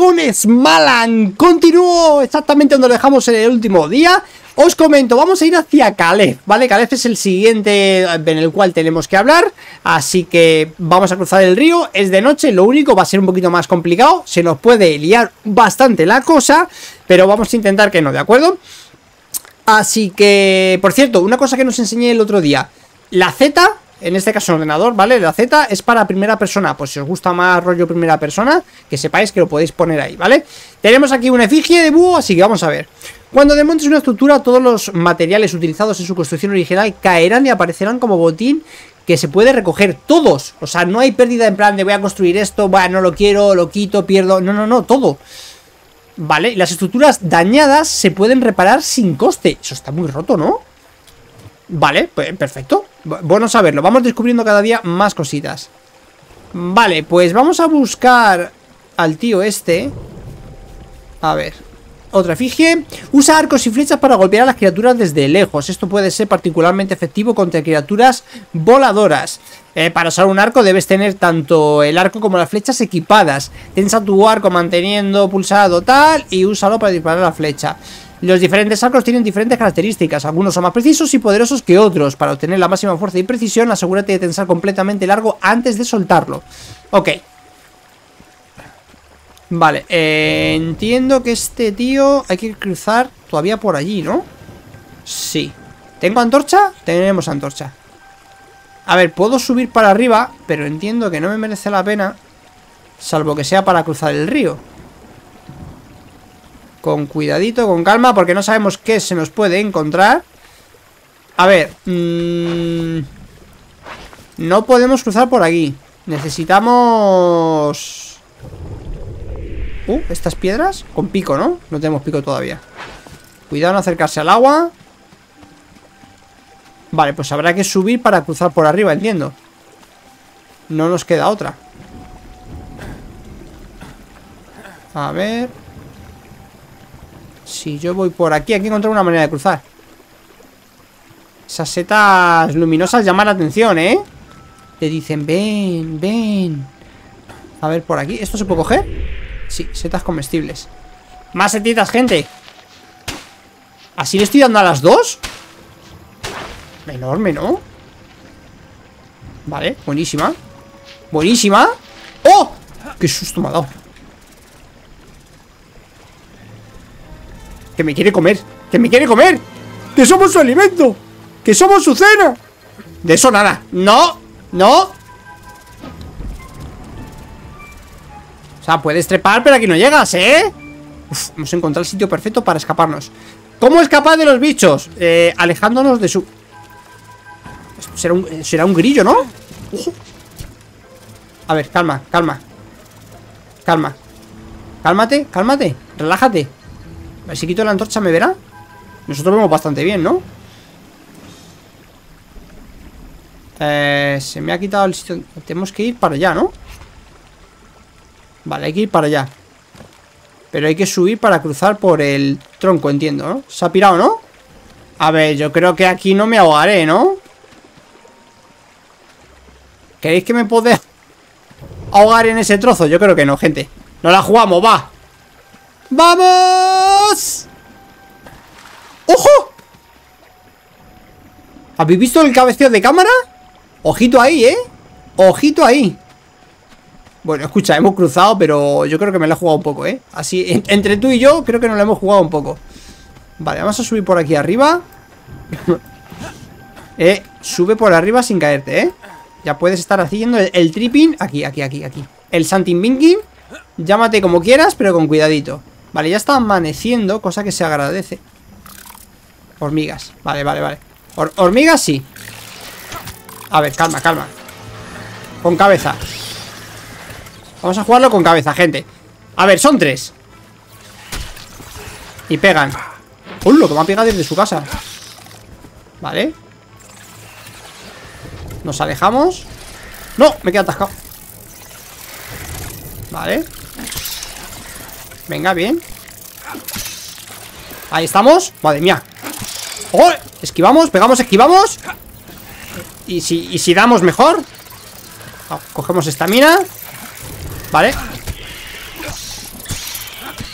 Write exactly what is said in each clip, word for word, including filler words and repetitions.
con Smalan. Continúo exactamente donde lo dejamos en el último día. Os comento, vamos a ir hacia Caleb, ¿vale? Caleb es el siguiente en el cual tenemos que hablar. Así que vamos a cruzar el río. Es de noche, lo único va a ser un poquito más complicado. Se nos puede liar bastante la cosa, pero vamos a intentar que no, ¿de acuerdo? Así que, por cierto, una cosa que nos enseñé el otro día. La Z, en este caso el ordenador, ¿vale? La Z es para primera persona. Pues si os gusta más rollo primera persona, que sepáis que lo podéis poner ahí, ¿vale? Tenemos aquí una efigie de búho, así que vamos a ver. Cuando desmontes una estructura, todos los materiales utilizados en su construcción original caerán y aparecerán como botín que se puede recoger todos. O sea, no hay pérdida en plan de voy a construir esto, bueno, no lo quiero, lo quito, pierdo. No, no, no, todo. Vale, las estructuras dañadas se pueden reparar sin coste. Eso está muy roto, ¿no? Vale, pues perfecto. Bueno saberlo, vamos descubriendo cada día más cositas. Vale, pues vamos a buscar al tío este. A ver, otra efigie. Usa arcos y flechas para golpear a las criaturas desde lejos. Esto puede ser particularmente efectivo contra criaturas voladoras. eh, Para usar un arco debes tener tanto el arco como las flechas equipadas. Tensa tu arco manteniendo pulsado tal y úsalo para disparar la flecha. Los diferentes arcos tienen diferentes características. Algunos son más precisos y poderosos que otros. Para obtener la máxima fuerza y precisión, asegúrate de tensar completamente el arco antes de soltarlo. Ok. Vale, eh, entiendo que este tío hay que cruzar todavía por allí, ¿no? Sí. ¿Tengo antorcha? Tenemos antorcha. A ver, puedo subir para arriba, pero entiendo que no me merece la pena, salvo que sea para cruzar el río. Con cuidadito, con calma, porque no sabemos qué se nos puede encontrar. A ver, mmm, no podemos cruzar por aquí. Necesitamos... Uh, estas piedras con pico, ¿no? No tenemos pico todavía. Cuidado no acercarse al agua. Vale, pues habrá que subir para cruzar por arriba, entiendo. No nos queda otra. A ver. Si yo voy por aquí, hay que encontrar una manera de cruzar. Esas setas luminosas llaman la atención, ¿eh? Te dicen, ven, ven. A ver, por aquí, ¿esto se puede coger? Sí, setas comestibles. Más setitas, gente. ¿Así le estoy dando a las dos? Enorme, ¿no? Vale, buenísima. Buenísima. ¡Oh! ¡Qué susto me ha dado! ¡Que me quiere comer! ¡Que me quiere comer! ¡Que somos su alimento! ¡Que somos su cena! De eso nada. ¡No! ¡No! O sea, puedes trepar, pero aquí no llegas, ¿eh? Uf, hemos encontrado el sitio perfecto para escaparnos. ¿Cómo escapar de los bichos? Eh, alejándonos de su... Será un, será un grillo, ¿no? Ojo. A ver, calma, calma. Calma. Cálmate, cálmate. Relájate. A ver, si quito la antorcha, ¿me verá? Nosotros vemos bastante bien, ¿no? Eh, se me ha quitado el sitio. Tenemos que ir para allá, ¿no? Vale, hay que ir para allá. Pero hay que subir para cruzar por el tronco, entiendo, ¿no? Se ha pirado, ¿no? A ver, yo creo que aquí no me ahogaré, ¿no? ¿Queréis que me pueda ahogar en ese trozo? Yo creo que no, gente. No la jugamos, va. ¡Vamos! ¡Ojo! ¿Habéis visto el cabeceo de cámara? Ojito ahí, ¿eh? Ojito ahí. Bueno, escucha, hemos cruzado, pero yo creo que me la he jugado un poco, ¿eh? Así, en, entre tú y yo, creo que nos la hemos jugado un poco. Vale, vamos a subir por aquí arriba. Eh, sube por arriba sin caerte, ¿eh? Ya puedes estar haciendo el, el tripping. Aquí, aquí, aquí, aquí. El santimbinking. Llámate como quieras, pero con cuidadito. Vale, ya está amaneciendo, cosa que se agradece. Hormigas, vale, vale, vale. Hor hormigas sí. A ver, calma, calma. Con cabeza. Vamos a jugarlo con cabeza, gente. A ver, son tres. Y pegan. ¡Uy, lo que me ha pegado desde su casa! Vale. Nos alejamos. ¡No! Me queda atascado. Vale. Venga, bien. Ahí estamos. Madre mía. ¡Oh! Esquivamos, pegamos, esquivamos. Y si, y si damos mejor. Cogemos estamina. Vale.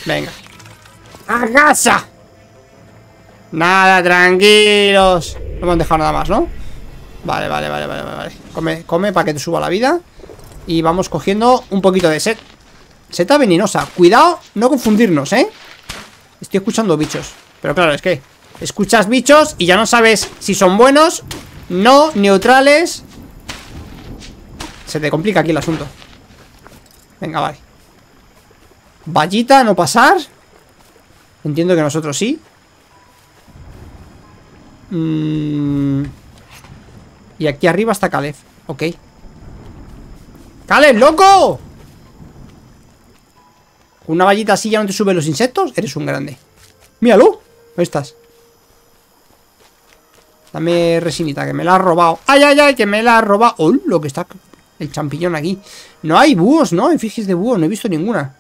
Venga. ¡A casa! Nada, tranquilos. No me han dejado nada más, ¿no? Vale, vale, vale, vale, vale. Come, come para que te suba la vida. Y vamos cogiendo un poquito de set. Seta venenosa. Cuidado, no confundirnos, ¿eh? Estoy escuchando bichos. Pero claro, es que escuchas bichos y ya no sabes si son buenos, no, neutrales. Se te complica aquí el asunto. Venga, vale. Vallita, no pasar. Entiendo que nosotros sí. mm. Y aquí arriba está Caleb. Ok. ¡Caleb, loco! ¿Una vallita así ya no te suben los insectos? Eres un grande. Míralo. ¿Dónde estás? Dame resinita, que me la has robado. ¡Ay, ay, ay! Que me la has robado. ¡Oh! Lo que está el champiñón aquí. No hay búhos, ¿no? Efigies de búhos. No he visto ninguna.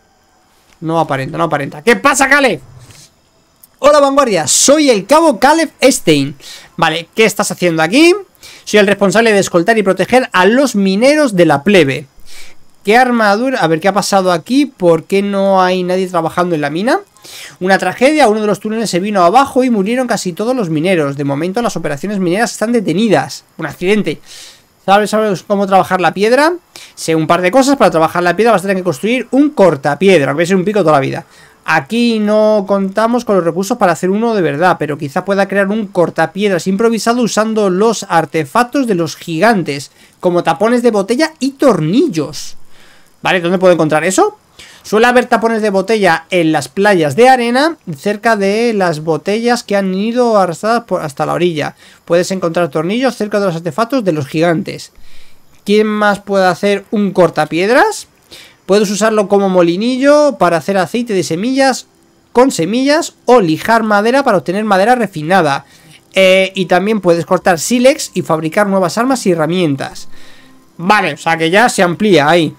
No aparenta, no aparenta. ¿Qué pasa, Caleb? Hola, vanguardia. Soy el cabo Caleb Stein. Vale, ¿qué estás haciendo aquí? Soy el responsable de escoltar y proteger a los mineros de la plebe. ¿Qué armadura? A ver, ¿qué ha pasado aquí? ¿Por qué no hay nadie trabajando en la mina? Una tragedia, uno de los túneles se vino abajo y murieron casi todos los mineros. De momento las operaciones mineras están detenidas. Un accidente. ¿Sabes, ¿Sabes cómo trabajar la piedra? Sé un par de cosas. Para trabajar la piedra vas a tener que construir un cortapiedra, que va a ser un pico toda la vida. Aquí no contamos con los recursos para hacer uno de verdad, pero quizá pueda crear un cortapiedras improvisado usando los artefactos de los gigantes, como tapones de botella y tornillos. ¿Vale? ¿Dónde puedo encontrar eso? Suele haber tapones de botella en las playas de arena, cerca de las botellas que han ido arrastradas por hasta la orilla. Puedes encontrar tornillos cerca de los artefactos de los gigantes. ¿Quién más puede hacer un cortapiedras? Puedes usarlo como molinillo para hacer aceite de semillas con semillas o lijar madera para obtener madera refinada. Eh, y también puedes cortar sílex y fabricar nuevas armas y herramientas. Vale, o sea que ya se amplía ahí.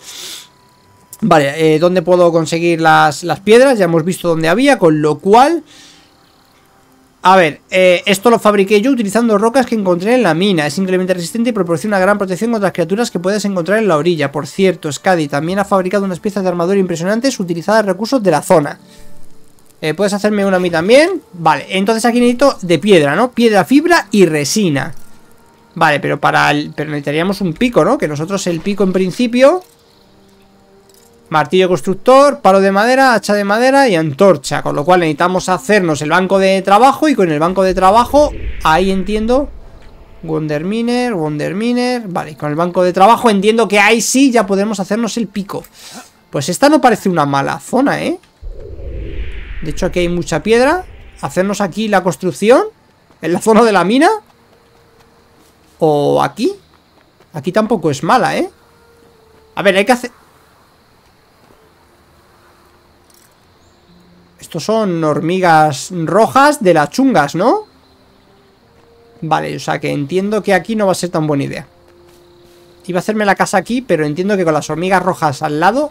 Vale, eh, ¿dónde puedo conseguir las, las piedras? Ya hemos visto dónde había, con lo cual... A ver, eh, esto lo fabriqué yo utilizando rocas que encontré en la mina. Es increíblemente resistente y proporciona una gran protección contra las criaturas que puedes encontrar en la orilla. Por cierto, Skadi también ha fabricado unas piezas de armadura impresionantes utilizadas recursos de la zona. eh, ¿Puedes hacerme una a mí también? Vale, entonces aquí necesito de piedra, ¿no? Piedra, fibra y resina. Vale, pero para el, pero necesitaríamos un pico, ¿no? Que nosotros el pico en principio... Martillo constructor, palo de madera, hacha de madera y antorcha. Con lo cual necesitamos hacernos el banco de trabajo. Y con el banco de trabajo, ahí entiendo, Wonder Miner, Wonder Miner. Vale, con el banco de trabajo entiendo que ahí sí ya podemos hacernos el pico. Pues esta no parece una mala zona, ¿eh? De hecho aquí hay mucha piedra. Hacernos aquí la construcción en la zona de la mina. O aquí. Aquí tampoco es mala, ¿eh? A ver, hay que hacer... Estos son hormigas rojas de las chungas, ¿no? Vale, o sea que entiendo que aquí no va a ser tan buena idea. Iba a hacerme la casa aquí, pero entiendo que con las hormigas rojas al lado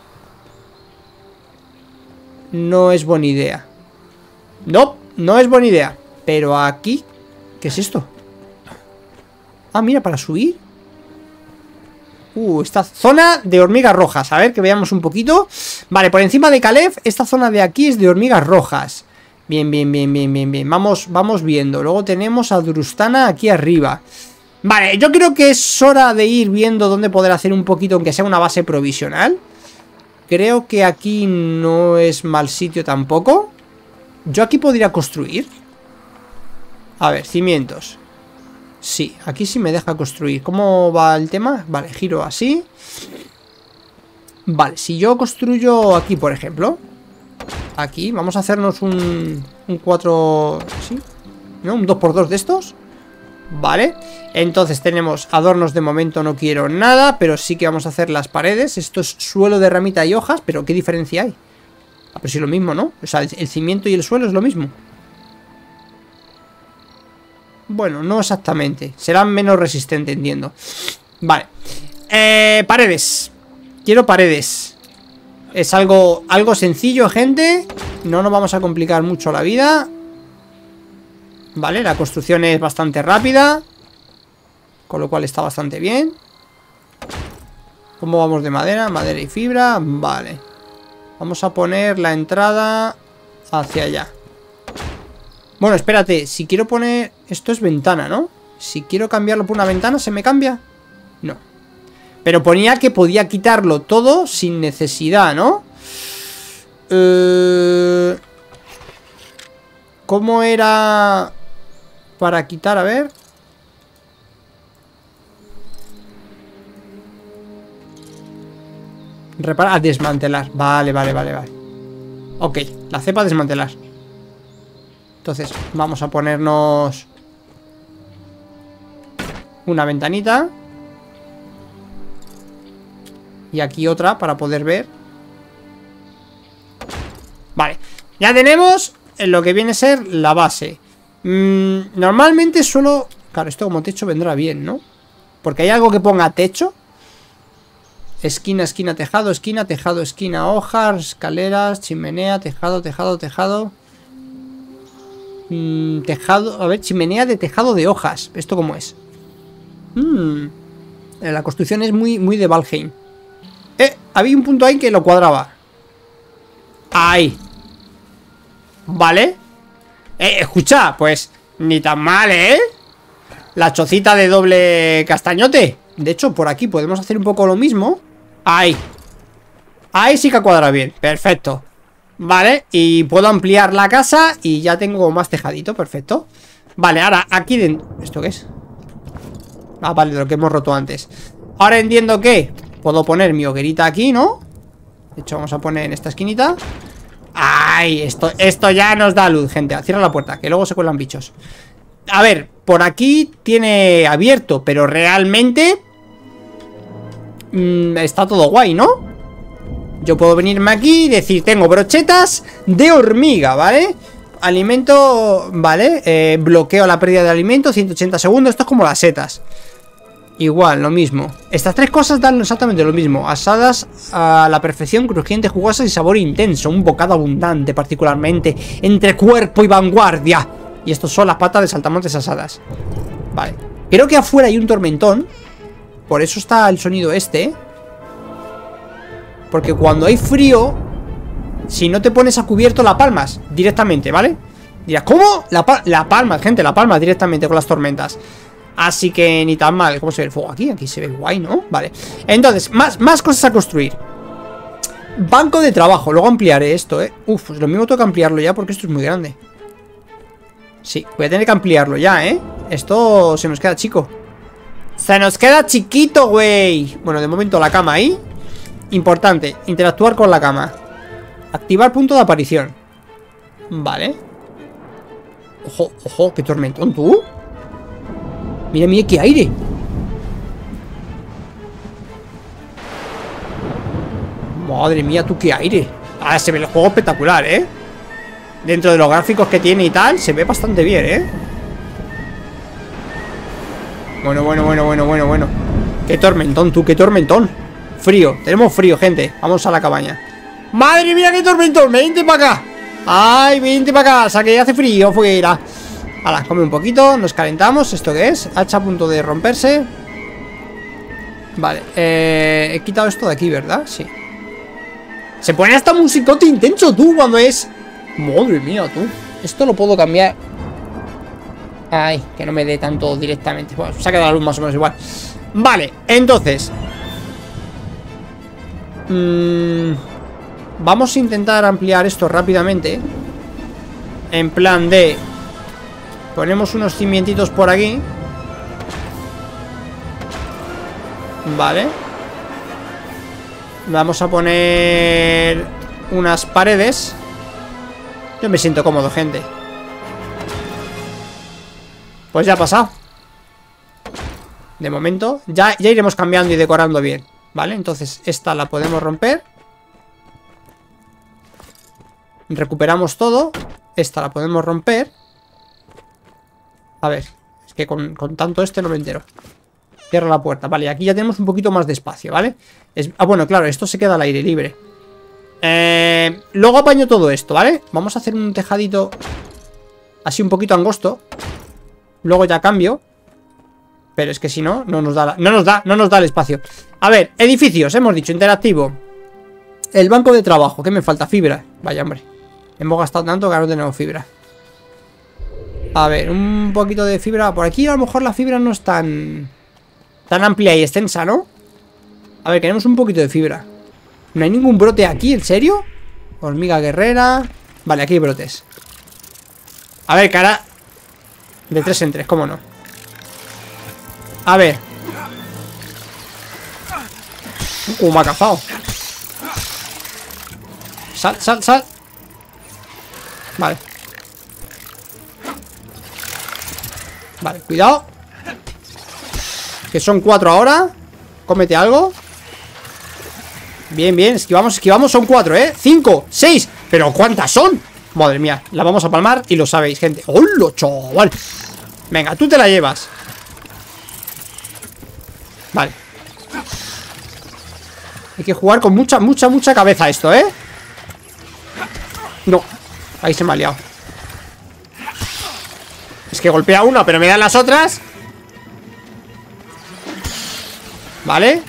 no es buena idea. No, no es buena idea. Pero aquí, ¿qué es esto? Ah, mira, para subir. Uh, esta zona de hormigas rojas. A ver, que veamos un poquito. Vale, por encima de Caleb, esta zona de aquí es de hormigas rojas. Bien, bien, bien, bien, bien, bien. Vamos, vamos viendo. Luego tenemos a Drustana aquí arriba. Vale, yo creo que es hora de ir viendo dónde poder hacer un poquito, aunque sea una base provisional. Creo que aquí no es mal sitio tampoco. Yo aquí podría construir. A ver, cimientos. Sí, aquí sí me deja construir. ¿Cómo va el tema? Vale, giro así. Vale, si yo construyo aquí, por ejemplo. Aquí, vamos a hacernos un, un cuatro... ¿Sí? ¿No? Un dos por dos de estos. Vale, entonces tenemos adornos, de momento no quiero nada, pero sí que vamos a hacer las paredes. Esto es suelo de ramita y hojas, pero ¿qué diferencia hay? Ah, pero sí lo mismo, ¿no? O sea, el, el cimiento y el suelo es lo mismo. Bueno, no exactamente. Serán menos resistentes, entiendo. Vale. Eh, paredes. Quiero paredes. Es algo, algo sencillo, gente. No nos vamos a complicar mucho la vida. Vale, la construcción es bastante rápida. Con lo cual está bastante bien. ¿Cómo vamos de madera? Madera y fibra. Vale. Vamos a poner la entrada hacia allá. Bueno, espérate, si quiero poner... Esto es ventana, ¿no? Si quiero cambiarlo por una ventana, ¿se me cambia? No. Pero ponía que podía quitarlo todo sin necesidad, ¿no? Eh... ¿Cómo era para quitar? A ver. Reparar, a desmantelar. Vale, vale, vale, vale. Ok, la cepa desmantelar. Entonces, vamos a ponernos una ventanita. Y aquí otra para poder ver. Vale, ya tenemos lo que viene a ser la base. mm, Normalmente suelo... Claro, esto como techo vendrá bien, ¿no? Porque hay algo que ponga techo. Esquina, esquina, tejado, esquina, tejado, esquina, hojas, escaleras, chimenea, tejado, tejado, tejado. Mm, tejado, a ver, chimenea de tejado de hojas. ¿Esto cómo es? Mm, la construcción es muy, muy de Valheim. Eh, había un punto ahí que lo cuadraba. Ahí. Vale. Eh, escucha, pues ni tan mal, ¿eh? La chocita de doble castañote. De hecho, por aquí podemos hacer un poco lo mismo. Ahí. Ahí sí que cuadra bien, perfecto. Vale, y puedo ampliar la casa y ya tengo más tejadito, perfecto. Vale, ahora aquí dentro... ¿Esto qué es? Ah, vale, lo que hemos roto antes. Ahora entiendo que puedo poner mi hoguerita aquí, ¿no? De hecho, vamos a poner en esta esquinita. ¡Ay! Esto, esto ya nos da luz, gente. Cierra la puerta, que luego se cuelan bichos. A ver, por aquí tiene abierto, pero realmente mmm, está todo guay, ¿no? Yo puedo venirme aquí y decir, tengo brochetas de hormiga, ¿vale? Alimento, ¿vale? Eh, bloqueo la pérdida de alimento, ciento ochenta segundos. Esto es como las setas. Igual, lo mismo. Estas tres cosas dan exactamente lo mismo. Asadas a la perfección, crujientes, jugosas y sabor intenso. Un bocado abundante, particularmente entre cuerpo y vanguardia. Y estos son las patas de saltamontes asadas. Vale. Creo que afuera hay un tormentón. Por eso está el sonido este. Porque cuando hay frío, si no te pones a cubierto, la palmas directamente, ¿vale? Dirás, ¿cómo? La, pa la palmas, gente, la palmas directamente con las tormentas. Así que ni tan mal. ¿Cómo se ve el fuego aquí? Aquí se ve guay, ¿no? Vale. Entonces, más, más cosas a construir. Banco de trabajo. Luego ampliaré esto, ¿eh? Uf, pues lo mismo tengo que ampliarlo ya porque esto es muy grande. Sí, voy a tener que ampliarlo ya, ¿eh? Esto se nos queda chico. Se nos queda chiquito, güey. Bueno, de momento la cama ahí. Importante, interactuar con la cama. Activar punto de aparición. Vale. Ojo, ojo, qué tormentón, tú. Mira, mira, qué aire. Madre mía, tú, qué aire. Ah, se ve el juego espectacular, ¿eh? Dentro de los gráficos que tiene y tal, se ve bastante bien, ¿eh? Bueno, bueno, bueno, bueno, bueno, bueno. Qué tormentón, tú, qué tormentón. Frío, tenemos frío, gente. Vamos a la cabaña. ¡Madre mía, qué tormentón! ¡Vente para acá! ¡Ay, vente para acá! Que hace frío fuera. Hala, come un poquito, nos calentamos. ¿Esto qué es? Hacha a punto de romperse. Vale, eh, he quitado esto de aquí, ¿verdad? Sí. Se pone hasta musicote intenso, tú, cuando es... Madre mía, tú. Esto lo puedo cambiar. Ay, que no me dé tanto directamente. Bueno, se ha quedado la luz más o menos igual. Vale, entonces mmm, vamos a intentar ampliar esto rápidamente. En plan de... Ponemos unos cimientitos por aquí. Vale. Vamos a poner unas paredes. Yo me siento cómodo, gente. Pues ya ha pasado. De momento, ya, ya iremos cambiando y decorando bien. Vale, entonces esta la podemos romper. Recuperamos todo. Esta la podemos romper. A ver, es que con, con tanto este no me entero. Cierra la puerta, vale, aquí ya tenemos un poquito más de espacio, ¿vale? Es, ah, bueno, claro, esto se queda al aire libre. eh, Luego apaño todo esto, ¿vale? Vamos a hacer un tejadito así un poquito angosto. Luego ya cambio. Pero es que si no, no nos da la, no nos da, no nos da el espacio. A ver, edificios, hemos dicho, interactivo. El banco de trabajo. ¿Qué me falta? Fibra. Vaya, hombre. Hemos gastado tanto que ahora no tenemos fibra. A ver, un poquito de fibra. Por aquí a lo mejor la fibra no es tan... tan amplia y extensa, ¿no? A ver, queremos un poquito de fibra. No hay ningún brote aquí, ¿en serio? Hormiga guerrera. Vale, aquí hay brotes. A ver, cara. De tres en tres, ¿cómo no? A ver. Uh, me ha cazado. Sal, sal, sal. Vale. Vale, cuidado. Que son cuatro ahora. Cómete algo. Bien, bien, esquivamos, esquivamos, son cuatro, ¿eh? Cinco, seis, pero ¿cuántas son? Madre mía, la vamos a palmar y lo sabéis, gente. ¡Hola, chaval! Venga, tú te la llevas. Vale. Hay que jugar con mucha, mucha, mucha cabeza esto, ¿eh? No, ahí se me ha liado. Es que golpea una, pero me dan las otras. Vale.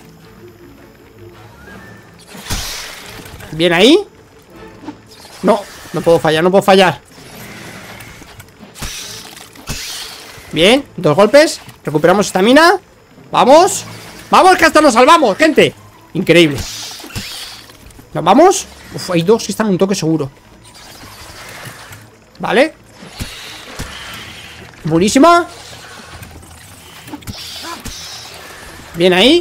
Bien ahí. No, no puedo fallar, no puedo fallar. Bien, dos golpes. Recuperamos estamina. Vamos. Vamos, que hasta nos salvamos, gente. Increíble. ¿Nos vamos? Uf, hay dos que están un toque seguro. Vale. Buenísima. Bien ahí.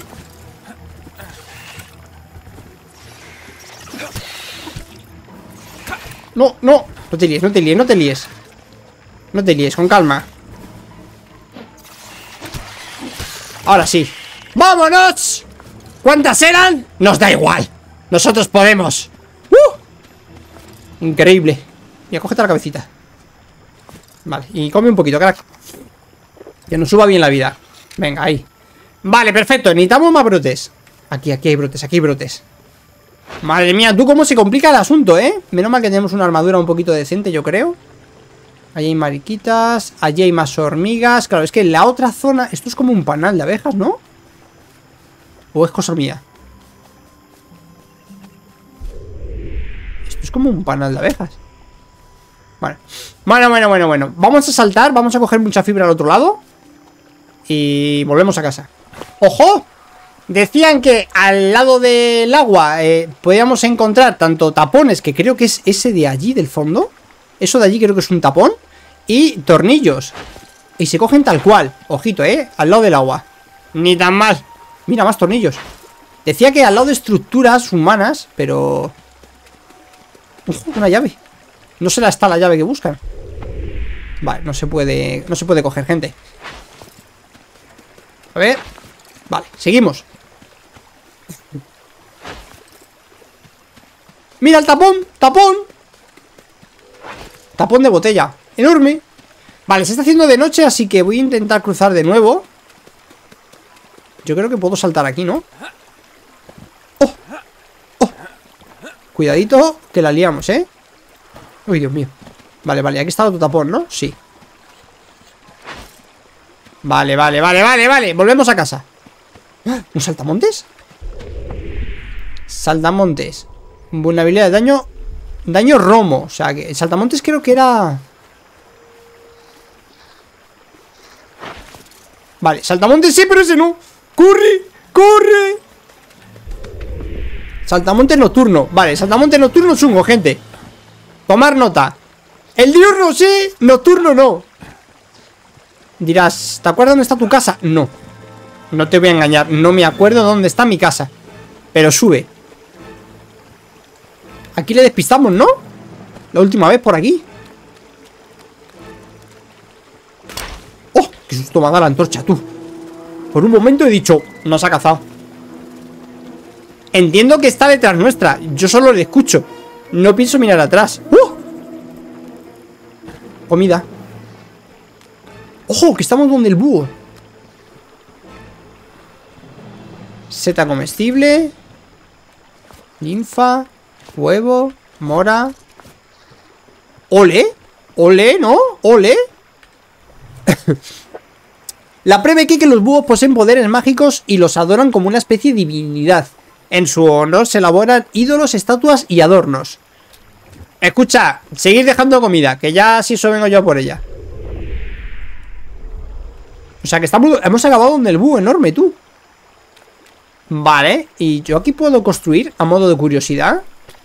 No, no, no te líes, no te líes, no te líes. No te líes, con calma. Ahora sí. ¡Vámonos! ¿Cuántas eran? Nos da igual. Nosotros podemos. ¡Uh! Increíble. Mira, cógete la cabecita. Vale, y come un poquito, crack. Que nos suba bien la vida. Venga, ahí. Vale, perfecto, necesitamos más brotes. Aquí, aquí hay brotes, aquí hay brotes. Madre mía, tú cómo se complica el asunto, ¿eh? Menos mal que tenemos una armadura un poquito decente, yo creo. Allí hay mariquitas. Allí hay más hormigas. Claro, es que en la otra zona... Esto es como un panal de abejas, ¿no? ¿O es cosa mía? Esto es como un panal de abejas. Vale. Bueno, bueno, bueno, bueno. Vamos a saltar, vamos a coger mucha fibra al otro lado. Y volvemos a casa. ¡Ojo! Decían que al lado del agua eh, podíamos encontrar tanto tapones, que creo que es ese de allí del fondo. Eso de allí creo que es un tapón. Y tornillos. Y se cogen tal cual. Ojito, eh, al lado del agua. Ni tan mal. Mira, más tornillos. Decía que al lado de estructuras humanas, pero... Uf, una llave. No será esta la llave que buscan. Vale, no se puede... No se puede coger, gente. A ver. Vale, seguimos. Mira el tapón, tapón. Tapón de botella, enorme. Vale, se está haciendo de noche, así que voy a intentar cruzar de nuevo. Yo creo que puedo saltar aquí, ¿no? ¡Oh! ¡Oh! Cuidadito, que la liamos, ¿eh? Uy, Dios mío. Vale, vale, aquí está otro tapón, ¿no? Sí. Vale, vale, vale, vale, vale. Volvemos a casa. ¿Un saltamontes? Saltamontes. Vulnerabilidad de daño. Daño romo. O sea, que el saltamontes creo que era... Vale, saltamontes sí, pero ese no. ¡Corre! ¡Corre! Saltamontes nocturno. Vale, saltamontes nocturno chungo, gente. Tomar nota. El diurno sí, nocturno no. Dirás, ¿te acuerdas dónde está tu casa? No. No te voy a engañar, no me acuerdo dónde está mi casa. Pero sube. Aquí le despistamos, ¿no? La última vez por aquí. ¡Oh! ¡Qué susto me ha dado la antorcha, tú! Por un momento he dicho, nos ha cazado. Entiendo que está detrás nuestra. Yo solo le escucho. No pienso mirar atrás. ¡Uh! Comida. ¡Ojo! Que estamos donde el búho. Seta comestible. Linfa. Huevo. Mora. Ole. Ole, ¿no? Ole. La prevé que los búhos poseen poderes mágicos y los adoran como una especie de divinidad. En su honor se elaboran ídolos, estatuas y adornos. Escucha, seguid dejando comida, que ya si eso vengo yo por ella. O sea que estamos, hemos acabado donde el búho enorme, tú. Vale, y yo aquí puedo construir a modo de curiosidad.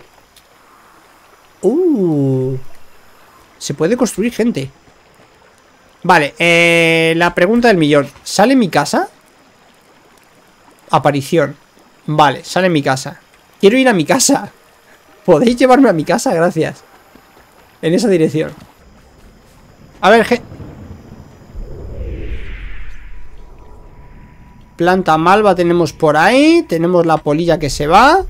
Uh, se puede construir, gente. Vale, eh, la pregunta del millón. ¿Sale mi casa? Aparición. Vale, sale mi casa. Quiero ir a mi casa. ¿Podéis llevarme a mi casa? Gracias. En esa dirección. A ver, je... Planta malva tenemos por ahí. Tenemos la polilla que se va.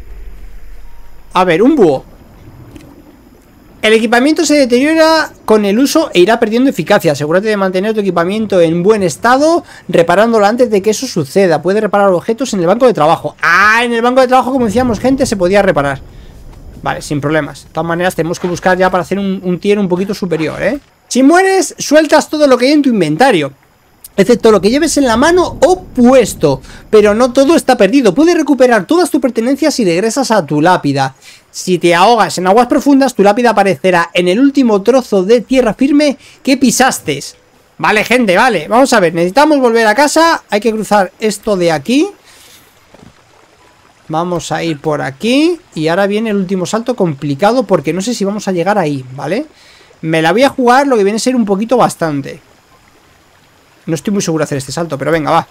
A ver, un búho. El equipamiento se deteriora con el uso e irá perdiendo eficacia. Asegúrate de mantener tu equipamiento en buen estado, reparándolo antes de que eso suceda. Puedes reparar objetos en el banco de trabajo. Ah, en el banco de trabajo, como decíamos, gente, se podía reparar. Vale, sin problemas. De todas maneras, tenemos que buscar ya para hacer un, un tier un poquito superior, ¿eh? Si mueres, sueltas todo lo que hay en tu inventario, excepto lo que lleves en la mano o puesto. Pero no todo está perdido. Puedes recuperar todas tus pertenencias y regresas a tu lápida. Si te ahogas en aguas profundas, tu lápida aparecerá en el último trozo de tierra firme que pisaste. Vale, gente, vale. Vamos a ver, necesitamos volver a casa. Hay que cruzar esto de aquí. Vamos a ir por aquí. Y ahora viene el último salto complicado, porque no sé si vamos a llegar ahí, ¿vale? Me la voy a jugar lo que viene a ser un poquito bastante. No estoy muy seguro de hacer este salto, pero venga, va.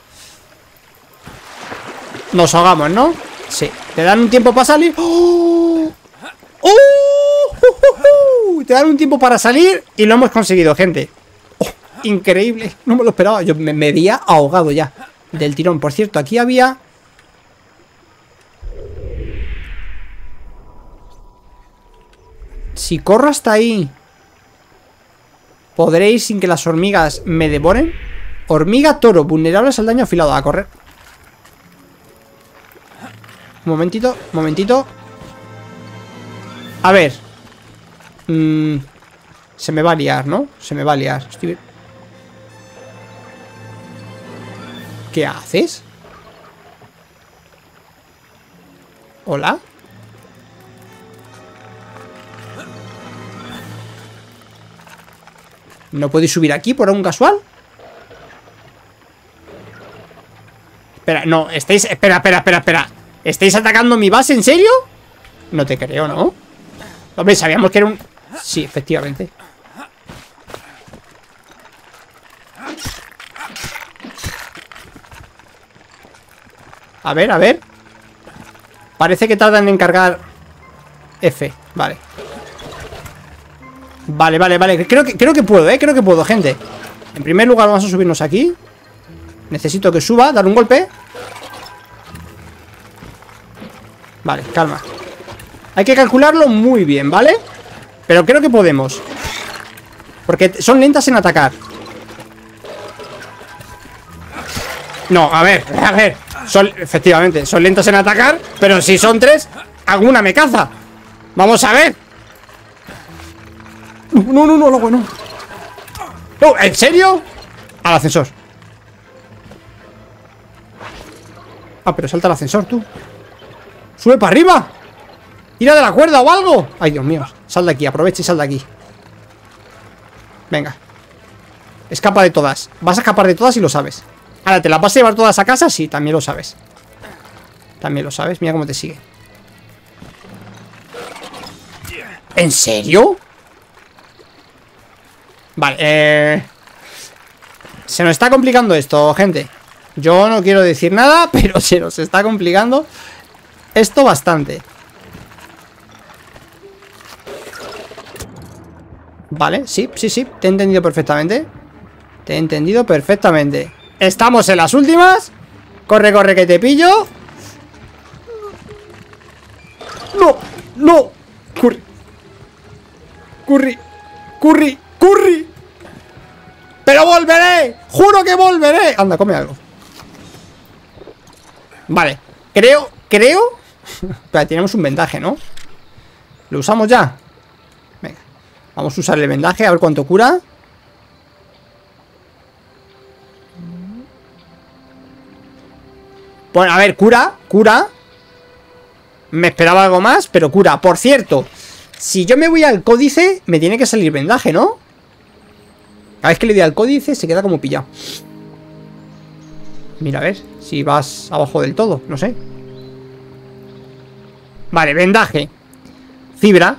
Nos ahogamos, ¿no? Sí. ¿Te dan un tiempo para salir? ¡Oh! ¡Oh! ¡Uh! Te dan un tiempo para salir y lo hemos conseguido, gente. ¡Oh! Increíble. No me lo esperaba. Yo me, me había ahogado ya del tirón. Por cierto, aquí había... Si corro hasta ahí, ¿podréis sin que las hormigas me devoren? Hormiga toro, vulnerables al daño afilado. A correr. Un momentito, un momentito. A ver. Mm, se me va a liar, ¿no? Se me va a liar. Estoy... ¿Qué haces? ¿Hola? ¿No podéis subir aquí por un casual? Espera, no, estáis... Espera, espera, espera, espera. ¿Estáis atacando mi base? ¿En serio? No te creo, ¿no? Hombre, sabíamos que era un... Sí, efectivamente. A ver, a ver. Parece que tardan en cargar F, vale. Vale, vale, vale. Creo que, creo que puedo, ¿eh? Creo que puedo, gente. En primer lugar vamos a subirnos aquí. Necesito que suba, dar un golpe. Vale, calma. Hay que calcularlo muy bien, ¿vale? Pero creo que podemos. Porque son lentas en atacar. No, a ver, a ver. Son, efectivamente, son lentas en atacar. Pero si son tres, alguna me caza. Vamos a ver. No, no, no, no, no. No, ¿en serio? Al ascensor. Ah, pero salta el ascensor, tú. Sube para arriba. Tira de la cuerda o algo. Ay, Dios mío. Sal de aquí, aprovecha y sal de aquí. Venga. Escapa de todas. Vas a escapar de todas y lo sabes. Ahora, ¿te las vas a llevar todas a casa? Sí, también lo sabes. También lo sabes. Mira cómo te sigue. ¿En serio? Vale, eh... se nos está complicando esto, gente. Yo no quiero decir nada, pero se nos está complicando esto bastante. Vale, sí, sí, sí. Te he entendido perfectamente. Te he entendido perfectamente. Estamos en las últimas. Corre, corre, que te pillo. No, no. Curry. Curry. Curry. Curry. Pero volveré. Juro que volveré. Anda, come algo. Vale. Creo, creo. Espera, tenemos un vendaje, ¿no? ¿Lo usamos ya? Venga. Vamos a usar el vendaje, a ver cuánto cura. Bueno, a ver, cura, cura. Me esperaba algo más, pero cura. Por cierto, si yo me voy al códice, me tiene que salir vendaje, ¿no? Cada vez que le doy al códice se queda como pillado. Mira, a ver si vas abajo del todo, no sé. Vale, vendaje. Fibra.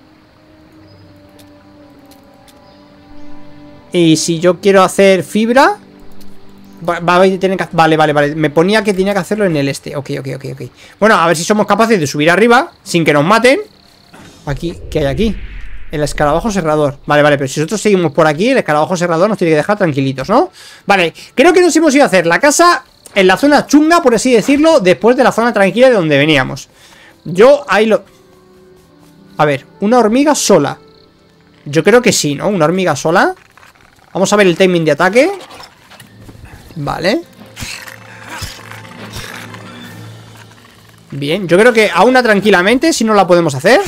Y si yo quiero hacer fibra, va, va a tener que, vale, vale, vale. Me ponía que tenía que hacerlo en el este. Ok, ok, ok, ok. Bueno, a ver si somos capaces de subir arriba sin que nos maten. Aquí, ¿qué hay aquí? El escarabajo serrador. Vale, vale, pero si nosotros seguimos por aquí, el escarabajo serrador nos tiene que dejar tranquilitos, ¿no? Vale, creo que nos hemos ido a hacer la casa en la zona chunga, por así decirlo, después de la zona tranquila de donde veníamos. Yo ahí lo... A ver, una hormiga sola. Yo creo que sí, ¿no? Una hormiga sola. Vamos a ver el timing de ataque. Vale. Bien, yo creo que a una tranquilamente, si no la podemos hacer.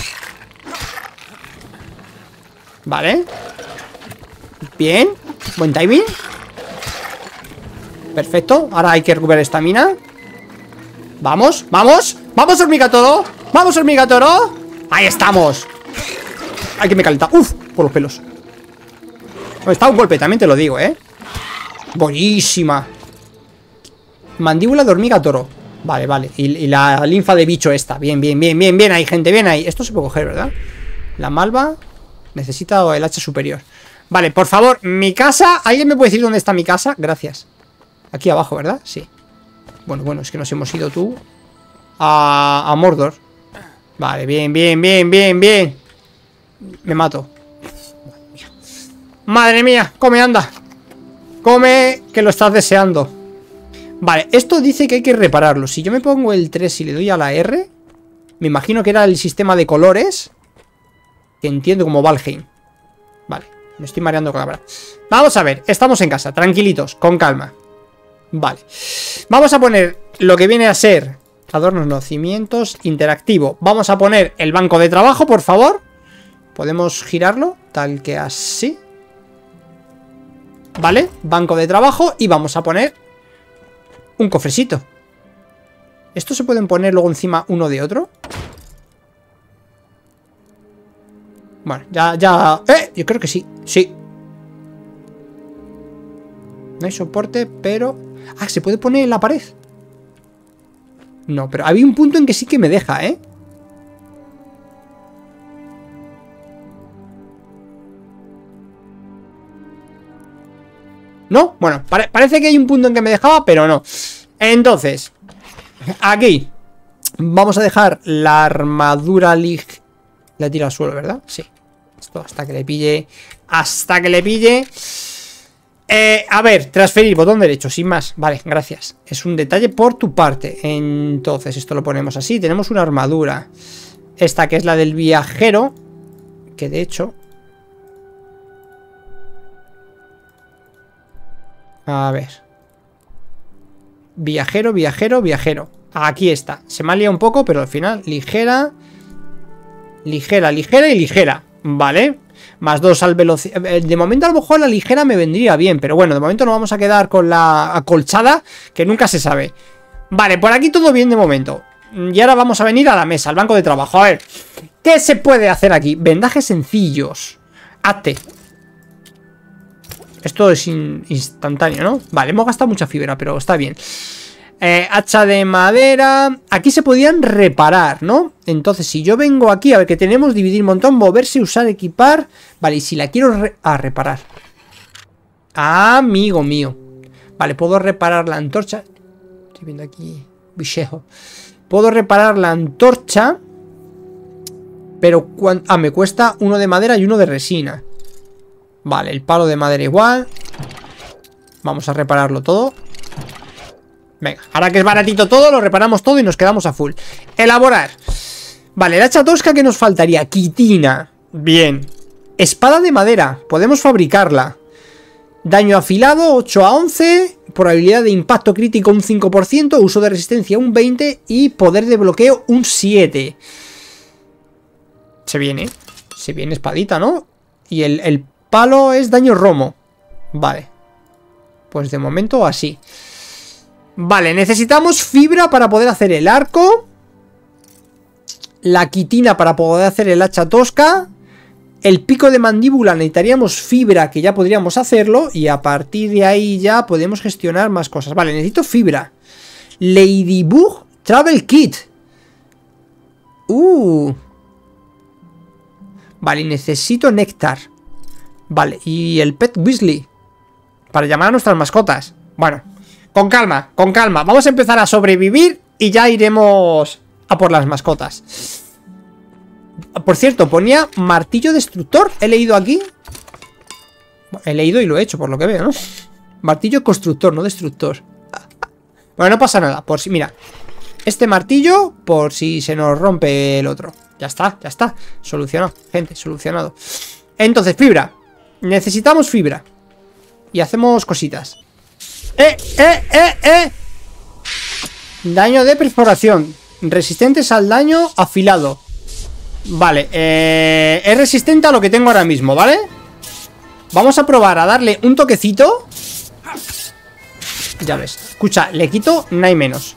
Vale. Bien, buen timing. Perfecto, ahora hay que recuperar estamina. Vamos, vamos. Vamos, hormiga toro. Vamos, hormiga toro. Ahí estamos. Ay, que me calenta. Uf, por los pelos. Está un golpe, también te lo digo, ¿eh? Buenísima. Mandíbula de hormiga toro. Vale, vale, y, y la linfa de bicho esta. Bien, bien, bien, bien, bien ahí, gente, bien ahí. Esto se puede coger, ¿verdad? La malva necesita el hacha superior. Vale, por favor, mi casa. ¿Alguien me puede decir dónde está mi casa? Gracias. Aquí abajo, ¿verdad? Sí. Bueno, bueno, es que nos hemos ido tú A, a Mordor. Vale, bien, bien, bien, bien, bien. Me mato. Madre mía, come, anda. Come, que lo estás deseando. Vale, esto dice que hay que repararlo. Si yo me pongo el tres y le doy a la R, me imagino que era el sistema de colores, que entiendo como Valheim. Vale, me estoy mareando con la cámara. Vamos a ver, estamos en casa, tranquilitos, con calma. Vale, vamos a poner lo que viene a ser adornos, no, cimientos, interactivo. Vamos a poner el banco de trabajo, por favor. Podemos girarlo, tal que así. Vale, banco de trabajo. Y vamos a poner un cofrecito. ¿Estos se pueden poner luego encima uno de otro? Bueno, ya, ya... ¡Eh! Yo creo que sí, sí. No hay soporte, pero... Ah, ¿se puede poner en la pared? No, pero había un punto en que sí que me deja, ¿eh? ¿No? Bueno, pare- parece que hay un punto en que me dejaba, pero no. Entonces, aquí vamos a dejar la armadura lig... La tira al suelo, ¿verdad? Sí. Esto hasta que le pille... Hasta que le pille... Eh, a ver, transferir, botón derecho, sin más. Vale, gracias. Es un detalle por tu parte. Entonces, esto lo ponemos así. Tenemos una armadura. Esta que es la del viajero. Que de hecho... A ver. Viajero, viajero, viajero. Aquí está. Se me ha liado un poco, pero al final, ligera. Ligera, ligera y ligera. Vale. Más dos al velocidad. De momento a lo mejor la ligera me vendría bien. Pero bueno, de momento nos vamos a quedar con la acolchada, que nunca se sabe. Vale, por aquí todo bien de momento. Y ahora vamos a venir a la mesa, al banco de trabajo. A ver, ¿qué se puede hacer aquí? Vendajes sencillos. Hazte. Esto es in instantáneo, ¿no? Vale, hemos gastado mucha fibra, pero está bien. Eh, hacha de madera. Aquí se podían reparar, ¿no? Entonces, si yo vengo aquí, a ver, que tenemos dividir montón, moverse, usar, equipar. Vale, y si la quiero re a reparar. Ah, amigo mío. Vale, puedo reparar la antorcha. Estoy viendo aquí bichejo. Puedo reparar la antorcha. Pero, ah, me cuesta uno de madera y uno de resina. Vale, el palo de madera igual. Vamos a repararlo todo. Venga, ahora que es baratito todo, lo reparamos todo y nos quedamos a full. Elaborar. Vale, la hacha tosca que nos faltaría. Quitina. Bien. Espada de madera. Podemos fabricarla. Daño afilado ocho a once. Probabilidad de impacto crítico un cinco por ciento. Uso de resistencia un veinte por ciento. Y poder de bloqueo un siete por ciento. Se viene. Se viene espadita, ¿no? Y el, el palo es daño romo. Vale. Pues de momento así. Vale, necesitamos fibra para poder hacer el arco. La quitina para poder hacer el hacha tosca. El pico de mandíbula necesitaríamos fibra, que ya podríamos hacerlo. Y a partir de ahí ya podemos gestionar más cosas. Vale, necesito fibra. Ladybug Travel Kit. Uh. Vale, necesito néctar. Vale, y el Pet Weasley para llamar a nuestras mascotas. Bueno, con calma, con calma. Vamos a empezar a sobrevivir y ya iremos a por las mascotas. Por cierto, ponía martillo destructor. He leído aquí. He leído y lo he hecho, por lo que veo, ¿no? Martillo constructor, no destructor. Bueno, no pasa nada. Por si, mira, este martillo, por si se nos rompe el otro. Ya está, ya está. Solucionado, gente, solucionado. Entonces, fibra. Necesitamos fibra. Y hacemos cositas. ¡Eh, eh, eh, eh! Daño de perforación. Resistentes al daño afilado. Vale, eh, es resistente a lo que tengo ahora mismo, ¿vale? Vamos a probar a darle un toquecito. Ya ves. Escucha, le quito nada y menos.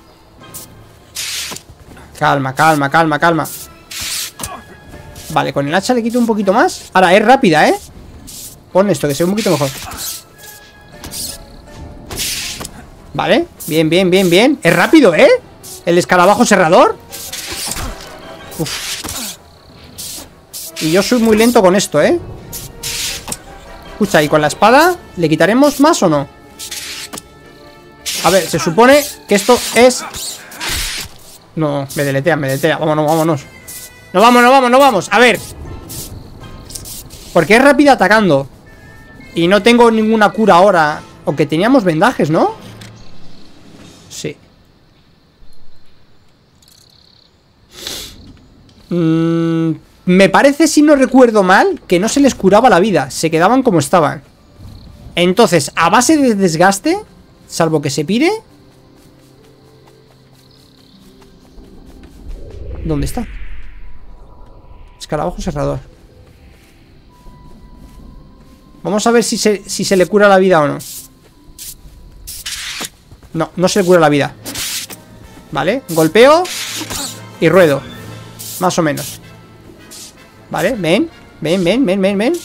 Calma, calma, calma, calma. Vale, con el hacha le quito un poquito más. Ahora, es rápida, ¿eh? Pon esto, que sea un poquito mejor. Vale, bien, bien, bien, bien. Es rápido, ¿eh? El escarabajo cerrador. Uf. Y yo soy muy lento con esto, ¿eh? Escucha, ¿y con la espada le quitaremos más o no? A ver, se supone que esto es... No, me deletea, me deletea. Vámonos, vámonos. No vamos, no vamos, no vamos. A ver. Porque es rápida atacando. Y no tengo ninguna cura ahora. Aunque teníamos vendajes, ¿no? Sí. Mm, me parece, si no recuerdo mal, que no se les curaba la vida. Se quedaban como estaban. Entonces, a base de desgaste, salvo que se pire... ¿Dónde está? Escarabajo cerrador. Vamos a ver si se, si se le cura la vida o no. No, no se le cura la vida. Vale, golpeo y ruedo. Más o menos. Vale, ven, ven, ven, ven, ven, ven.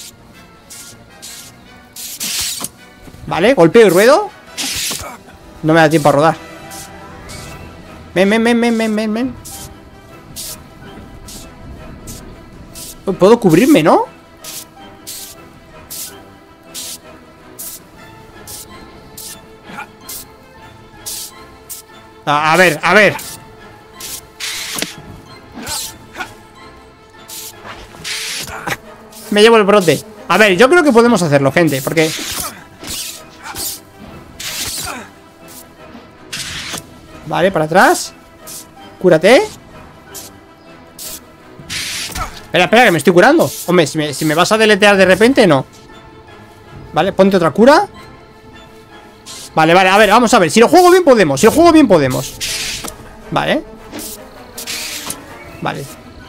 Vale, golpeo y ruedo. No me da tiempo a rodar. Ven, ven, ven, ven, ven, ven, ven. Puedo cubrirme, ¿no? A, a ver, a ver. Me llevo el brote. A ver, yo creo que podemos hacerlo, gente, porque... Vale, para atrás. Cúrate. Espera, espera, que me estoy curando. Hombre, si me, si me vas a deletear de repente, no. Vale, ponte otra cura. Vale, vale, a ver, vamos a ver. Si lo juego bien podemos, si lo juego bien podemos. Vale. Vale.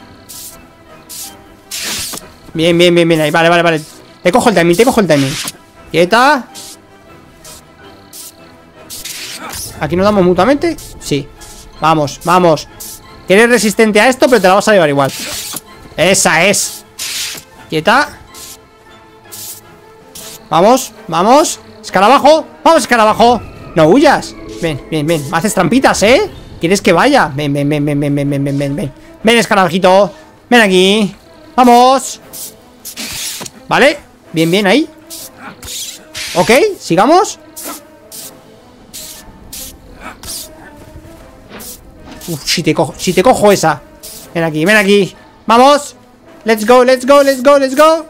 Bien, bien, bien, bien ahí, vale, vale, vale. Te cojo el timing, te cojo el timing. Quieta. Aquí nos damos mutuamente. Sí, vamos, vamos. Que eres resistente a esto, pero te la vas a llevar igual. Esa es. Quieta. Vamos, vamos. Escarabajo, vamos, escarabajo. No huyas. Ven, ven, ven. Me haces trampitas, ¿eh? ¿Quieres que vaya? Ven, ven, ven, ven, ven, ven, ven, ven, ven. Ven, escarabajito. Ven aquí. Vamos. Vale, bien, bien, ahí. Ok, sigamos. Uf, si te cojo, si te cojo esa. Ven aquí, ven aquí. Vamos. Let's go, let's go, let's go, let's go.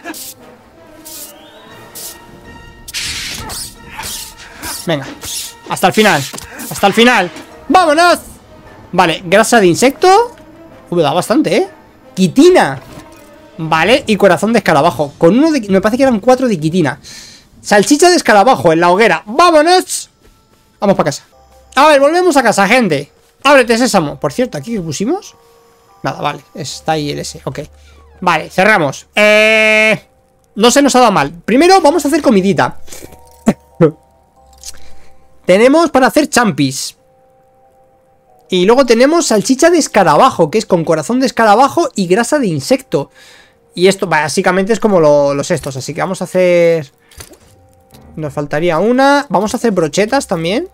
Venga, hasta el final. Hasta el final. ¡Vámonos! Vale, grasa de insecto. Uy, da bastante, ¿eh? Quitina. Vale, y corazón de escarabajo. Con uno de... Me parece que eran cuatro de quitina. Salchicha de escarabajo en la hoguera. ¡Vámonos! Vamos para casa. A ver, volvemos a casa, gente. Ábrete, sésamo. Por cierto, ¿aquí qué pusimos? Nada, vale. Está ahí el S. Ok. Vale, cerramos. Eh... No se nos ha dado mal. Primero vamos a hacer comidita. Tenemos para hacer champis. Y luego tenemos salchicha de escarabajo, que es con corazón de escarabajo y grasa de insecto. Y esto básicamente es como lo, los estos, así que vamos a hacer... Nos faltaría una. Vamos a hacer brochetas también.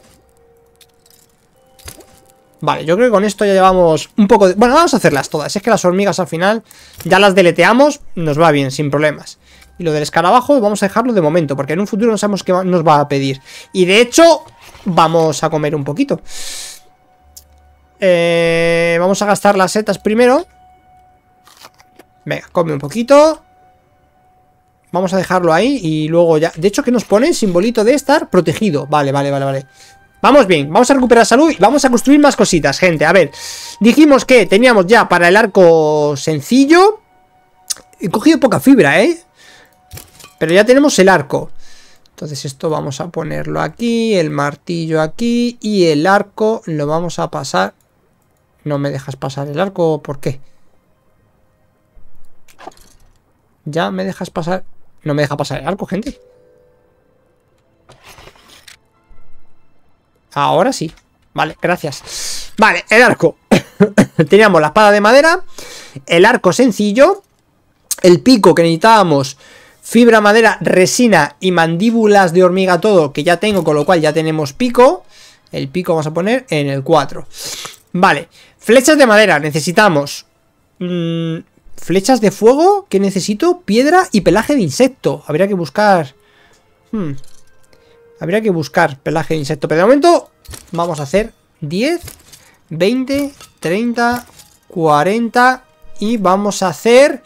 Vale, yo creo que con esto ya llevamos un poco de... Bueno, vamos a hacerlas todas. Es que las hormigas al final ya las deleteamos, nos va bien, sin problemas. Y lo del escarabajo vamos a dejarlo de momento, porque en un futuro no sabemos qué nos va a pedir. Y de hecho, vamos a comer un poquito. Eh, vamos a gastar las setas primero. Venga, come un poquito. Vamos a dejarlo ahí y luego ya... De hecho, ¿qué nos pone? Simbolito de estar protegido. Vale, vale, vale, vale. Vamos bien, vamos a recuperar salud y vamos a construir más cositas, gente. A ver, dijimos que teníamos ya para el arco sencillo. He cogido poca fibra, ¿eh? Pero ya tenemos el arco. Entonces esto vamos a ponerlo aquí, el martillo aquí y el arco lo vamos a pasar. No me dejas pasar el arco, ¿por qué? Ya me dejas pasar... No me deja pasar el arco, gente. Ahora sí. Vale, gracias. Vale, el arco. Teníamos la espada de madera, el arco sencillo, el pico que necesitábamos, fibra, madera, resina y mandíbulas de hormiga todo, que ya tengo, con lo cual ya tenemos pico. El pico vamos a poner en el cuatro. Vale, flechas de madera, necesitamos... Mmm, flechas de fuego, que necesito piedra y pelaje de insecto. Habría que buscar... Hmm. Habría que buscar pelaje de insecto. Pero de momento vamos a hacer diez, veinte, treinta, cuarenta. Y vamos a hacer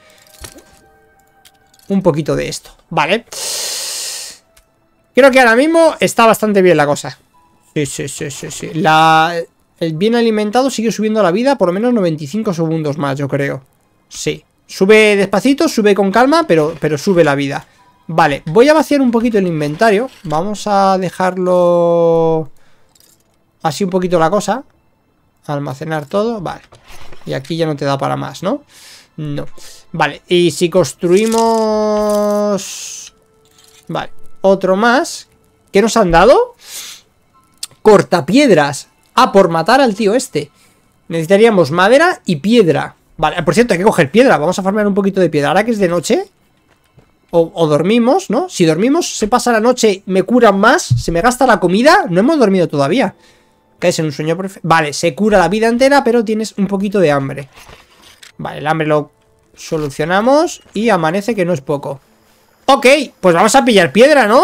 un poquito de esto. Vale. Creo que ahora mismo está bastante bien la cosa. Sí, sí, sí, sí, sí. La... El bien alimentado sigue subiendo la vida por lo menos noventa y cinco segundos más, yo creo. Sí. Sube despacito, sube con calma, pero, pero sube la vida. Vale, voy a vaciar un poquito el inventario. Vamos a dejarlo así un poquito la cosa. Almacenar todo, vale. Y aquí ya no te da para más, ¿no? No. Vale, y si construimos... Vale, otro más. ¿Qué nos han dado? Cortapiedras. Ah, por matar al tío este. Necesitaríamos madera y piedra. Vale, por cierto, hay que coger piedra. Vamos a farmear un poquito de piedra. Ahora que es de noche... O, o dormimos, ¿no? Si dormimos, se pasa la noche, me curan más, se me gasta la comida. No hemos dormido todavía. Caes en un sueño perfecto. Vale, se cura la vida entera, pero tienes un poquito de hambre. Vale, el hambre lo solucionamos. Y amanece, que no es poco. Ok, pues vamos a pillar piedra, ¿no?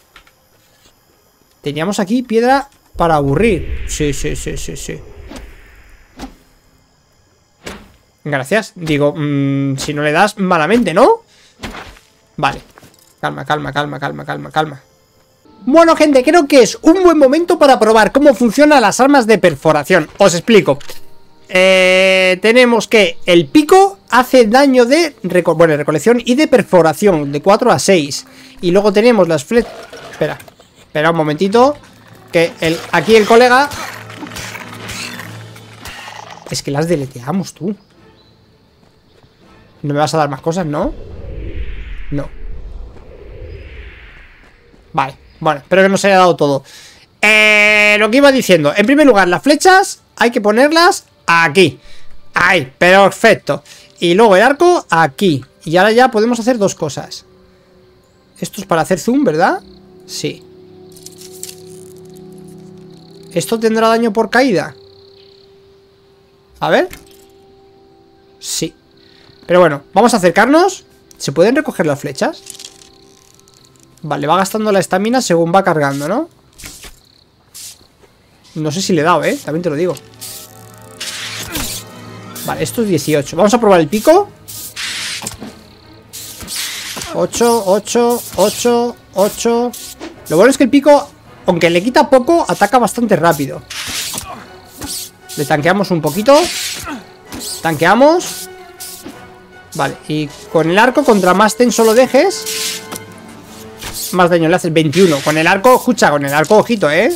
Teníamos aquí piedra para aburrir. Sí, sí, sí, sí, sí. Gracias. Digo, mmm, si no le das malamente, ¿no? Vale, calma, calma, calma, calma, calma, calma. Bueno, gente, creo que es un buen momento para probar cómo funcionan las armas de perforación. Os explico. eh, Tenemos que el pico hace daño de reco bueno, recolección y de perforación, de cuatro a seis. Y luego tenemos las flechas. Espera, espera un momentito. Que el, aquí el colega... Es que las deleteamos, tú. No me vas a dar más cosas, ¿no? No. Vale, bueno, espero que nos haya dado todo. eh, Lo que iba diciendo. En primer lugar, las flechas hay que ponerlas aquí. Ahí, perfecto. Y luego el arco aquí. Y ahora ya podemos hacer dos cosas. Esto es para hacer zoom, ¿verdad? Sí. ¿Esto tendrá daño por caída? A ver. Sí. Pero bueno, vamos a acercarnos. ¿Se pueden recoger las flechas? Vale, va gastando la estamina según va cargando, ¿no? No sé si le he dado, ¿eh? También te lo digo. Vale, esto es dieciocho. Vamos a probar el pico. ocho, ocho, ocho, ocho. Lo bueno es que el pico, aunque le quita poco, ataca bastante rápido. Le tanqueamos un poquito. Tanqueamos. Vale, y con el arco, contra más tenso lo dejes, más daño le haces. Veintiuno. Con el arco, escucha, con el arco, ojito, ¿eh?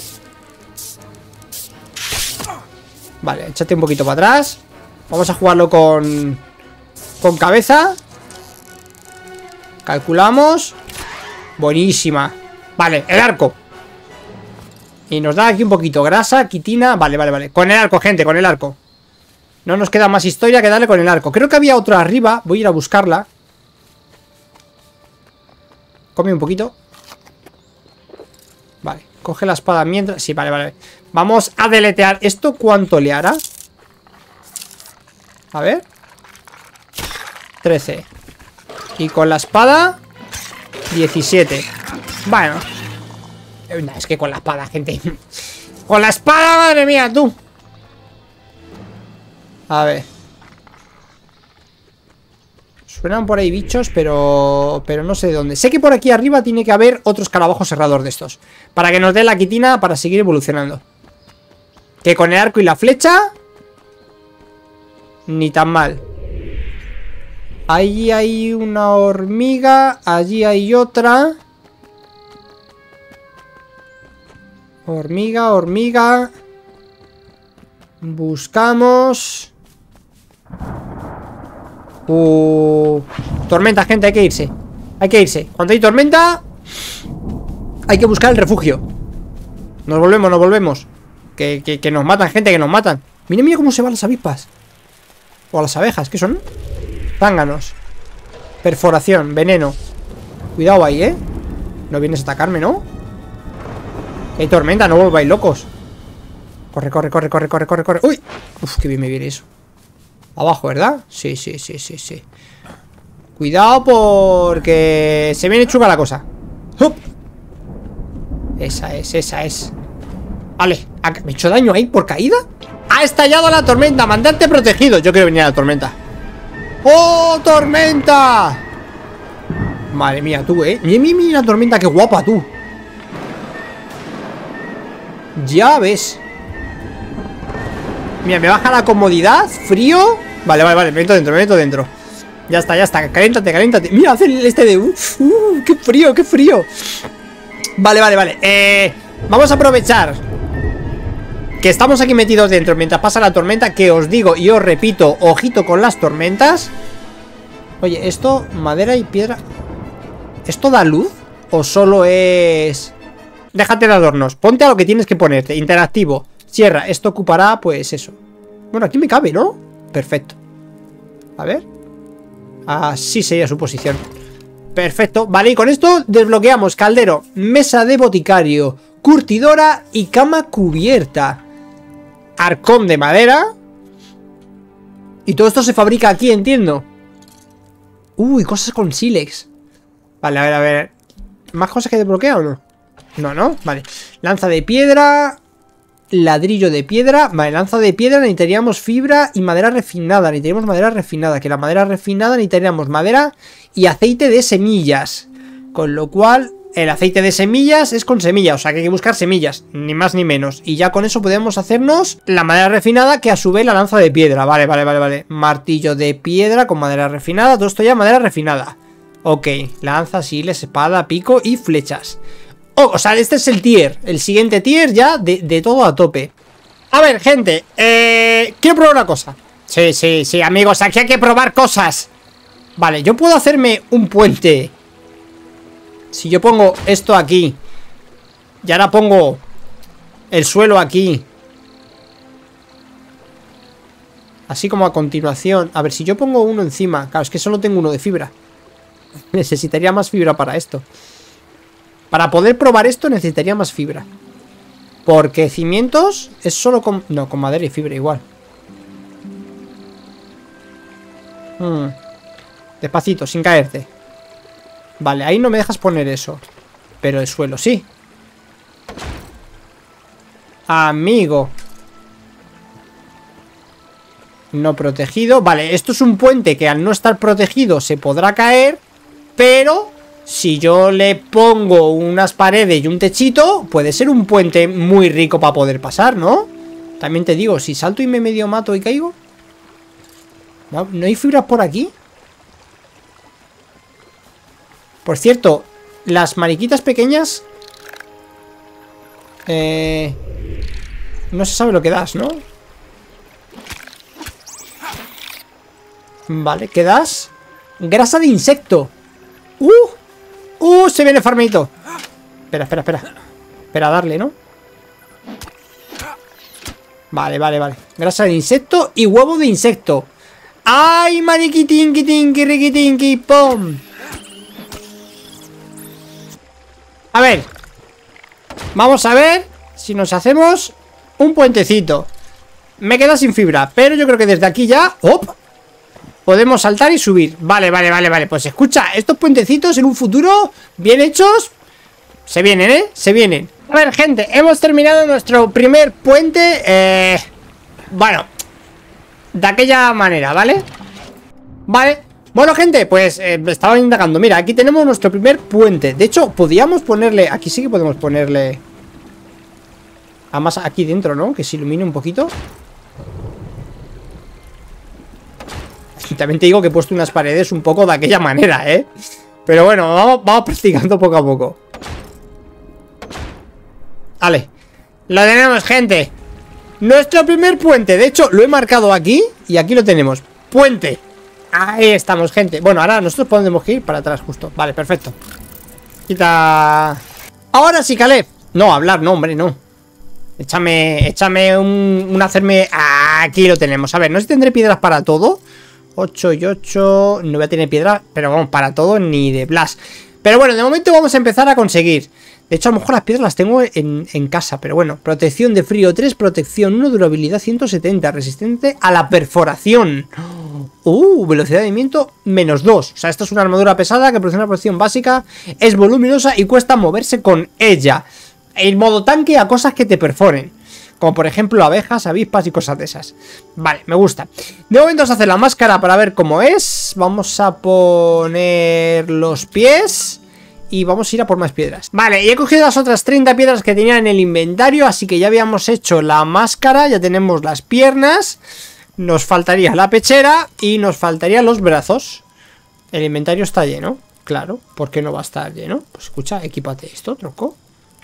Vale, échate un poquito para atrás. Vamos a jugarlo con Con cabeza. Calculamos. Buenísima. Vale, el arco. Y nos da aquí un poquito. Grasa, quitina. Vale, vale, vale. Con el arco, gente, con el arco. No nos queda más historia que darle con el arco. Creo que había otra arriba. Voy a ir a buscarla. Come un poquito. Vale, coge la espada mientras... Sí, vale, vale. Vamos a deletear. ¿Esto cuánto le hará? A ver. trece. Y con la espada diecisiete. Bueno. Es que con la espada, gente. Con la espada, madre mía, tú. A ver. Suenan por ahí bichos, pero... Pero no sé de dónde. Sé que por aquí arriba tiene que haber otro escarabajo cerrador de estos. Para que nos dé la quitina para seguir evolucionando. Que con el arco y la flecha... Ni tan mal. Allí hay una hormiga. Allí hay otra. Hormiga, hormiga. Buscamos. Uh, tormenta, gente, hay que irse. Hay que irse. Cuando hay tormenta, hay que buscar el refugio. Nos volvemos, nos volvemos. Que, que, que nos matan, gente, que nos matan. Mira, mira cómo se van las avispas. O las abejas, ¿qué son? Zánganos. Perforación, veneno. Cuidado ahí, ¿eh? No vienes a atacarme, ¿no? Hay tormenta, no volváis locos. Corre, corre, corre, corre, corre, corre, corre. ¡Uy! Uf, qué bien me viene eso. Abajo, ¿verdad? Sí, sí, sí, sí, sí. Cuidado porque se viene chunga la cosa. ¡Hup! Esa es, esa es. Vale, ¿me he hecho daño ahí por caída? ¡Ha estallado la tormenta! ¡Mandante protegido! Yo quiero venir a la tormenta. ¡Oh, tormenta! Madre mía, tú, ¿eh? Mira, mira, mira la tormenta, qué guapa, tú. Ya ves. Mira, me baja la comodidad. Frío. Vale, vale, vale, me meto dentro, me meto dentro. Ya está, ya está, caléntate, caléntate. Mira, hace este de... Uh, uh, qué frío, qué frío. Vale, vale, vale eh, vamos a aprovechar que estamos aquí metidos dentro mientras pasa la tormenta. Que os digo y os repito, ojito con las tormentas. Oye, esto, madera y piedra. ¿Esto da luz? ¿O solo es...? Déjate de adornos, ponte a lo que tienes que ponerte. Interactivo, cierra, esto ocupará pues eso. Bueno, aquí me cabe, ¿no? Perfecto. A ver. Así sería su posición. Perfecto, vale, y con esto desbloqueamos caldero, mesa de boticario, curtidora y cama cubierta. Arcón de madera. Y todo esto se fabrica aquí, entiendo. Uy, cosas con sílex. Vale, a ver, a ver. ¿Más cosas que desbloquea o no? No, no, vale. Lanza de piedra. Ladrillo de piedra. Vale, lanza de piedra necesitaríamos fibra y madera refinada. Necesitaríamos madera refinada. Que la madera refinada necesitaríamos madera y aceite de semillas. Con lo cual, el aceite de semillas es con semillas. O sea que hay que buscar semillas, ni más ni menos. Y ya con eso podemos hacernos la madera refinada, que a su vez la lanza de piedra. Vale, vale, vale, vale. Martillo de piedra con madera refinada. Todo esto ya madera refinada. Ok, lanza, siles, espada, pico y flechas. Oh, o sea, este es el tier. El siguiente tier ya de, de todo a tope. A ver, gente, eh, quiero probar una cosa. Sí, sí, sí, amigos, aquí hay que probar cosas. Vale, yo puedo hacerme un puente. Si yo pongo esto aquí y ahora pongo el suelo aquí, así como a continuación. A ver, si yo pongo uno encima. Claro, es que solo tengo uno de fibra. Necesitaría más fibra para esto. Para poder probar esto necesitaría más fibra. Porque cimientos es solo con... No, con madera y fibra igual. hmm. Despacito, sin caerte. Vale, ahí no me dejas poner eso. Pero el suelo sí. Amigo. No protegido. Vale, esto es un puente que al no estar protegido se podrá caer. Pero si yo le pongo unas paredes y un techito, puede ser un puente muy rico para poder pasar, ¿no? También te digo, si salto y me medio mato y caigo. ¿No, ¿no hay fibras por aquí? Por cierto, las mariquitas pequeñas... Eh... No se sabe lo que das, ¿no? Vale, ¿qué das? Grasa de insecto. ¡Uh! ¡Uh! Se viene farmito. Espera, espera, espera. Espera, darle, ¿no? Vale, vale, vale. Grasa de insecto y huevo de insecto. ¡Ay, mariquitinqui, tinqui, riquitinqui, pom! A ver. Vamos a ver si nos hacemos un puentecito. Me queda sin fibra, pero yo creo que desde aquí ya... ¡Op! Podemos saltar y subir. Vale, vale, vale, vale. Pues escucha, estos puentecitos en un futuro bien hechos se vienen, ¿eh? Se vienen. A ver, gente, hemos terminado nuestro primer puente. Eh... Bueno, de aquella manera, ¿vale? Vale. Bueno, gente, pues eh, estaba indagando. Mira, aquí tenemos nuestro primer puente. De hecho, podíamos ponerle... Aquí sí que podemos ponerle... Además, aquí dentro, ¿no? Que se ilumine un poquito. Y también te digo que he puesto unas paredes un poco de aquella manera, ¿eh? Pero bueno, vamos, vamos practicando poco a poco. Vale. Lo tenemos, gente. Nuestro primer puente. De hecho, lo he marcado aquí. Y aquí lo tenemos. Puente. Ahí estamos, gente. Bueno, ahora nosotros podemos ir para atrás justo. Vale, perfecto. Quita. Ahora sí, Caleb. No, hablar, no, hombre, no. Échame, échame un, un hacerme... Aquí lo tenemos. A ver, no sé si tendré piedras para todo. ocho y ocho. No voy a tener piedras, pero vamos, para todo ni de blas. Pero bueno, de momento vamos a empezar a conseguir. De hecho, a lo mejor las piedras las tengo en, en casa. Pero bueno, protección de frío tres, protección uno, durabilidad ciento setenta, resistente a la perforación. Uh, velocidad de movimiento menos dos. O sea, esta es una armadura pesada que produce una protección básica. Es voluminosa y cuesta moverse con ella. El modo tanque a cosas que te perforen. Como por ejemplo abejas, avispas y cosas de esas. Vale, me gusta. De momento vamos a hacer la máscara para ver cómo es. Vamos a poner los pies. Y vamos a ir a por más piedras. Vale, y he cogido las otras treinta piedras que tenía en el inventario. Así que ya habíamos hecho la máscara. Ya tenemos las piernas. Nos faltaría la pechera. Y nos faltarían los brazos. El inventario está lleno. Claro, ¿por qué no va a estar lleno? Pues escucha, equípate esto, tronco.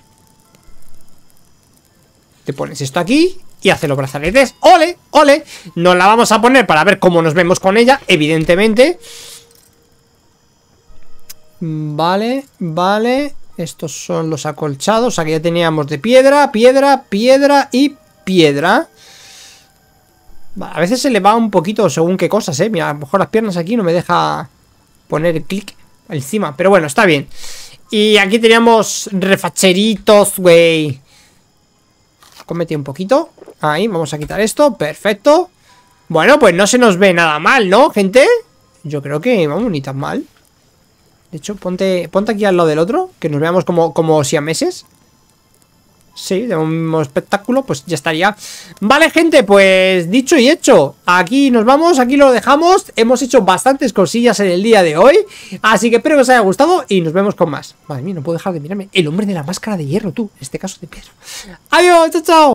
Te pones esto aquí y hace los brazaletes. ¡Ole! ¡Ole! Nos la vamos a poner para ver cómo nos vemos con ella, evidentemente. Vale, vale. Estos son los acolchados. O sea que ya teníamos de piedra, piedra, piedra y piedra. Vale, a veces se le va un poquito según qué cosas, eh. Mira, a lo mejor las piernas aquí no me deja poner el clic encima. Pero bueno, está bien. Y aquí teníamos refacheritos, güey. Cometí un poquito. Ahí, vamos a quitar esto. Perfecto. Bueno, pues no se nos ve nada mal, ¿no, gente? Yo creo que, vamos, ni tan mal. De hecho, ponte, ponte aquí al lado del otro. Que nos veamos como, como siameses. Sí, de un mismo espectáculo. Pues ya estaría. Vale, gente, pues dicho y hecho. Aquí nos vamos, aquí lo dejamos. Hemos hecho bastantes cosillas en el día de hoy. Así que espero que os haya gustado y nos vemos con más. Madre mía, no puedo dejar de mirarme. El hombre de la máscara de hierro, tú. En este caso de piedra. Adiós, chao, chao.